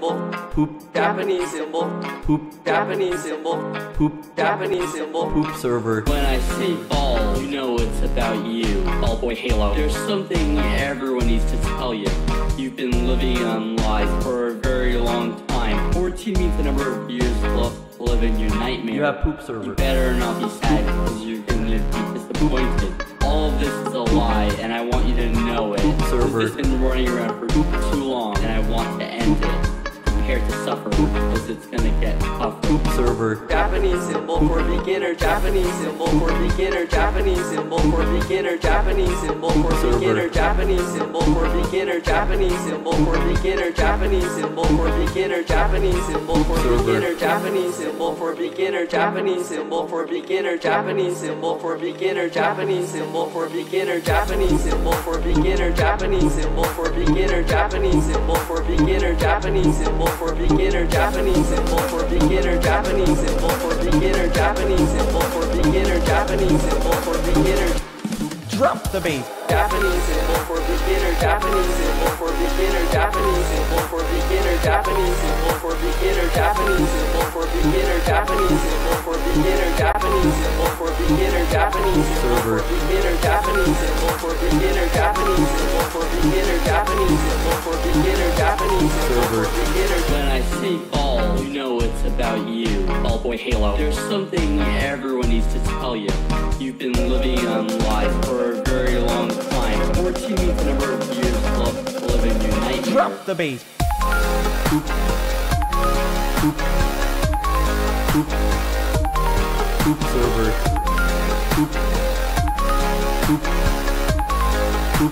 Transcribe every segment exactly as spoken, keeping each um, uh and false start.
symbol, poop, Japanese symbol, poop, Japanese symbol, poop, Japanese symbol, poop server. When I say ball, you know it's about you, Ball Boy Halo. There's something everyone needs to tell you. You've been living on lies for a very long time. fourteen means the number of years left to live in your nightmare. You have poop server. You better not be sad because you're gonna be disappointed. All of this is a lie, and I want you to know it. Poop server. This has been running around for too long, and I want to end it. Prepare to suffer, because it's gonna get tougher. Poop server. Japanese symbol for beginner, Japanese symbol for beginner, Japanese symbol for beginner, Japanese symbol for beginner, Japanese symbol for beginner, Japanese symbol for beginner, Japanese symbol for beginner, Japanese symbol for beginner, Japanese symbol for beginner, Japanese symbol for beginner, Japanese symbol for beginner, Japanese symbol for beginner, Japanese symbol for beginner, Japanese symbol for beginner, Japanese symbol for beginner, Japanese symbol for beginner, Japanese symbol for beginner, Japanese symbol for beginner, Japanese symbol for beginner, Japanese symbol for beginner. Drop the bass. Japanese symbol for beginner, Japanese symbol for beginner, Japanese symbol for beginner, Japanese symbol for beginner, Japanese symbol for beginner, Japanese symbol for beginner, Japanese symbol for beginner, Japanese symbol for beginner, Japanese symbol for beginner, Japanese symbol for beginner, Japanese symbol for beginner, Japanese symbol for beginner. When I say ball, you know it's about you, Ball Boy Halo. There's something everyone needs to tell you. You've been living on lies for a very long time. fourteen means the number of years left to live in your nightmare. Drop the bass. Poop. Poop. Poop. Poop server. Poop. Poop. Poop.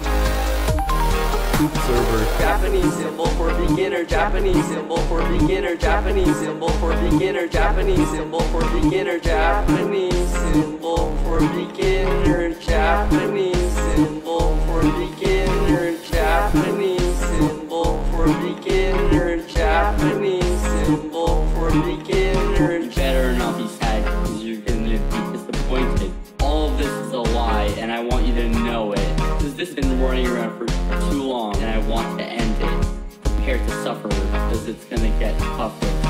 Poop server. Japanese symbol for beginner, Japanese symbol for beginner, Japanese symbol for beginner, Japanese symbol for beginner, Japanese symbol for beginner, Japanese symbol for beginner, Japanese symbol for beginner, Japanese symbol for beginner. You better not be sad because you're gonna be disappointed. All of this is a lie, and I want you to know it. Because this has been running around for too long, and I want to end it. Prepare to suffer because it's gonna get tougher.